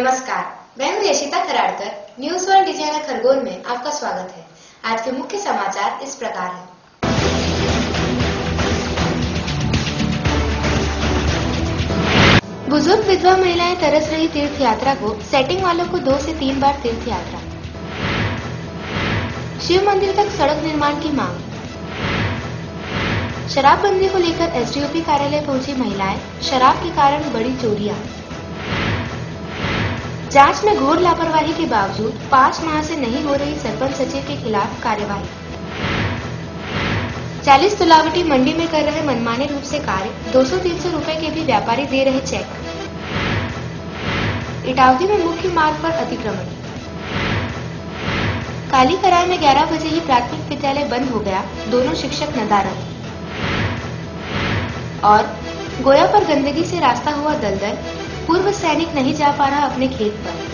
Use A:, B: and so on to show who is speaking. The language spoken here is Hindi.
A: नमस्कार, मैं हूं Yashita Kharadkar. News world designer Khargone में आपका स्वागत है। आज के मुख्य समाचार इस प्रकार हैं। बुजुर्ग विधवा महिलाएं तरस रही तीर्थ यात्रा को, सेटिंग वालों को 2 से 3 बार तीर्थ यात्रा। शिव मंदिर तक सड़क निर्माण की मांग। शराबबंदी को लेकर एसडीओपी कार्यालय पहुंची महिलाएं, शराब के कारण बड़ी चोरियां। जांच में घोर लापरवाही के बावजूद 5 माह से नहीं हो रही सरपंच सचिव के खिलाफ कार्यवाही। 40 तुलावटी मंडी में कर रहे मनमाने रूप से कार्य, 200-300 रुपए के भी व्यापारी दे रहे चेक। इटावदी में मुख्य मार्ग पर अतिक्रमण। कालीकराय में 11 बजे ही प्राथमिक विद्यालय बंद हो गया, दोनों शिक्षक नदारद। और गोया पर गंदगी से रास्ता हुआ दलदल, पूर्व सैनिक नहीं जा पा रहा अपने खेत पर।